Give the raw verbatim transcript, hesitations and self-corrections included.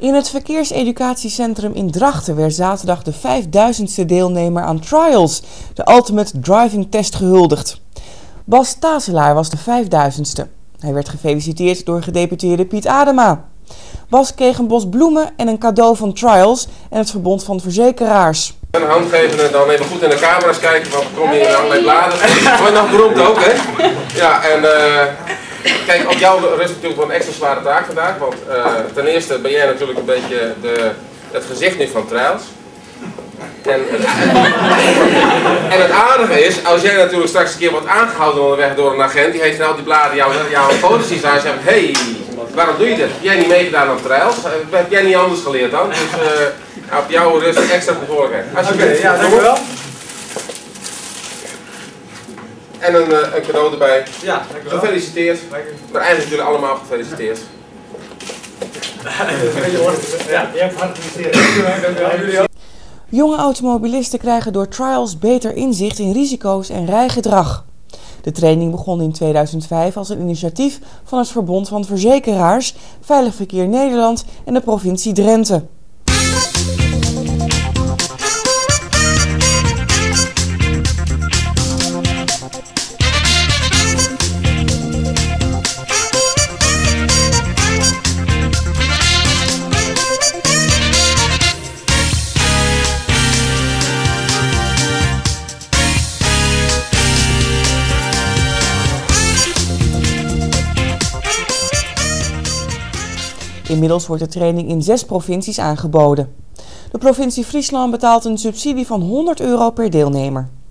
In het verkeerseducatiecentrum in Drachten werd zaterdag de vijfduizendste deelnemer aan Trials, de Ultimate Driving Test, gehuldigd. Bas Tazelaar was de vijfduizendste. Hij werd gefeliciteerd door gedeputeerde Piet Adema. Bas kreeg een bos bloemen en een cadeau van Trials en het Verbond van Verzekeraars. Een hand geven en dan even goed in de camera's kijken, want dan kom je in allerlei bladen. Word nog beroemd ook, hè? Ja, en uh, kijk, op jou rust natuurlijk wel een extra zware taak vandaag, want uh, ten eerste ben jij natuurlijk een beetje de, het gezicht nu van Trials. En, en het aardige is, als jij natuurlijk straks een keer wordt aangehouden onderweg door een agent, die heeft nou die bladen jouw jou foto's zien staan en zegt, hé, hey, waarom doe je dit? Heb jij niet meegedaan aan Trials? Heb jij niet anders geleerd dan? Dus uh, op jou rust extra verantwoordelijkheid. Oké, okay, ja, dankjewel. En een, uh, een cadeau erbij. Ja, dankjewel. Gefeliciteerd. Maar eigenlijk jullie allemaal gefeliciteerd. Ja, je hebt gefeliciteerd. Dankjewel. Jonge automobilisten krijgen door Trials beter inzicht in risico's en rijgedrag. De training begon in tweeduizend vijf als een initiatief van het Verbond van Verzekeraars, Veilig Verkeer Nederland en de provincie Drenthe. Inmiddels wordt de training in zes provincies aangeboden. De provincie Friesland betaalt een subsidie van honderd euro per deelnemer.